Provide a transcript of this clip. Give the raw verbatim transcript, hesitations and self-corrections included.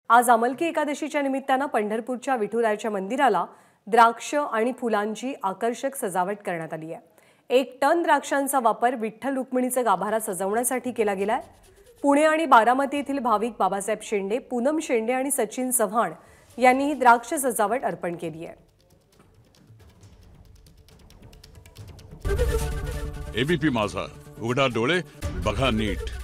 आज अमलकी एकादशीच्या निमित्तानं पंढरपूरच्या विठुरायाच्या मंदिराला द्राक्ष आणि फुलांची आकर्षक सजावट करण्यात आली आहे। एक टन द्राक्षांचा वापर विठ्ठल रुक्मिणीचा गाभारा सजवण्यासाठी केला गेलाय। पुणे आणि बारामती येथील भाविक बाबासाहेब शेंडे, पूनम शेंडे आणि सचिन चव्हाण यांनी ही द्राक्ष सजावट अर्पण केली आहे। एबीपी माझा, उघडा डोळे बघा नीट।